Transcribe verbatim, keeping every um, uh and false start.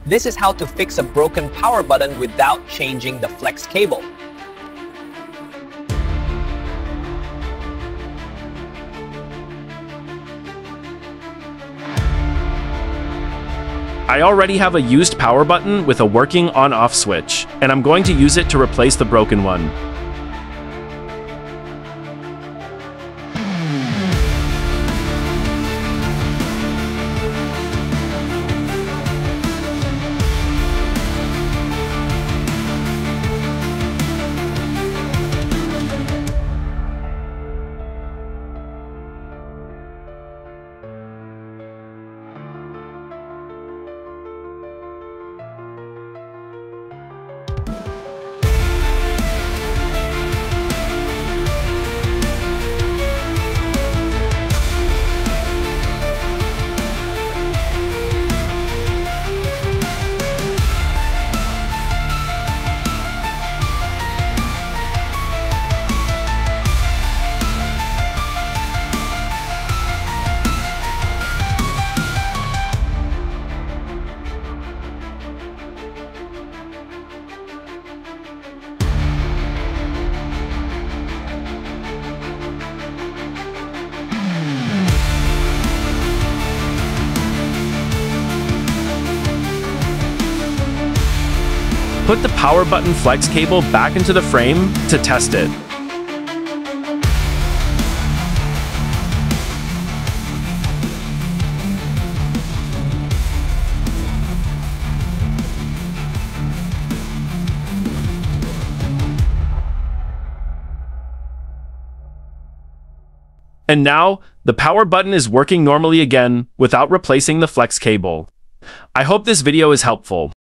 This is how to fix a broken power button without changing the flex cable. I already have a used power button with a working on-off switch, and I'm going to use it to replace the broken one. Put the power button flex cable back into the frame to test it. And now, the power button is working normally again without replacing the flex cable. I hope this video is helpful.